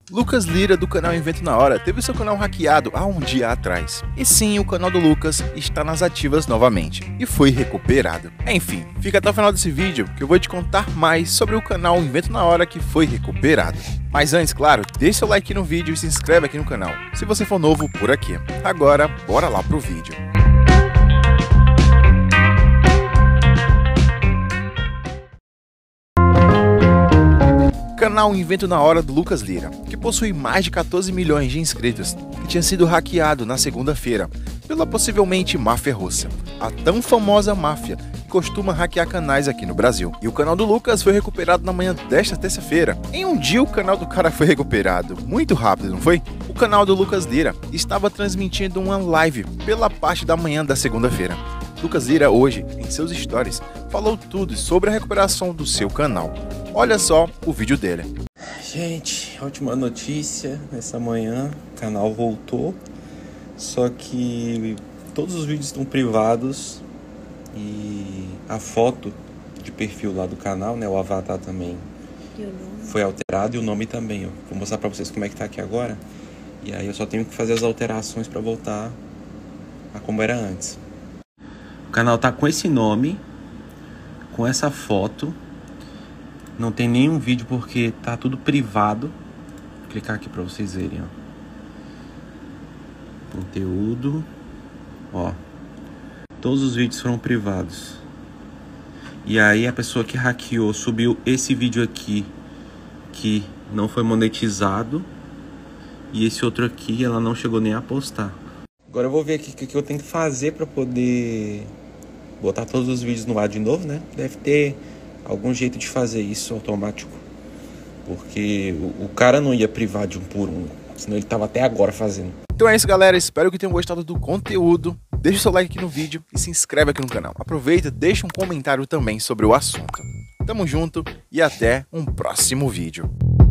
Lucas Lira, do canal Invento na Hora, teve seu canal hackeado há um dia atrás. E sim, o canal do Lucas está nas ativas novamente e foi recuperado. Enfim, fica até o final desse vídeo que eu vou te contar mais sobre o canal Invento na Hora que foi recuperado. Mas antes, claro, deixe seu like no vídeo e se inscreve aqui no canal, se você for novo por aqui. Agora, bora lá pro vídeo. Canal Invento na Hora do Lucas Lira, que possui mais de 14 milhões de inscritos, que tinha sido hackeado na segunda-feira pela possivelmente máfia russa, a tão famosa máfia que costuma hackear canais aqui no Brasil. E o canal do Lucas foi recuperado na manhã desta terça-feira. Em um dia o canal do cara foi recuperado, muito rápido, não foi? O canal do Lucas Lira estava transmitindo uma live pela parte da manhã da segunda-feira. Lucas Lira hoje, em seus stories, falou tudo sobre a recuperação do seu canal. Olha só o vídeo dele. Gente, última notícia nessa manhã, o canal voltou, só que todos os vídeos estão privados e a foto de perfil lá do canal, né, o avatar também foi alterado e o nome também, ó. Vou mostrar pra vocês como é que tá aqui agora. E aí eu só tenho que fazer as alterações pra voltar a como era antes. O canal tá com esse nome, com essa foto. Não tem nenhum vídeo porque tá tudo privado. Vou clicar aqui pra vocês verem, ó. Conteúdo. Ó. Todos os vídeos foram privados. E aí a pessoa que hackeou subiu esse vídeo aqui, que não foi monetizado. E esse outro aqui ela não chegou nem a postar. Agora eu vou ver aqui o que eu tenho que fazer pra poder botar todos os vídeos no ar de novo, né? Deve ter algum jeito de fazer isso automático. Porque o cara não ia privar de um por um, senão ele tava até agora fazendo. Então é isso, galera. Espero que tenham gostado do conteúdo. Deixa o seu like aqui no vídeo e se inscreve aqui no canal. Aproveita, deixa um comentário também sobre o assunto. Tamo junto e até um próximo vídeo.